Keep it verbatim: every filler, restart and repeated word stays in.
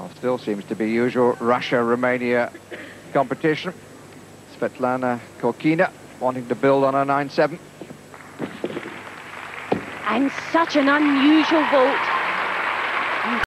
Well, still seems to be usual Russia-Romania competition. Svetlana Khorkina wanting to build on a nine seven. And such an unusual vault.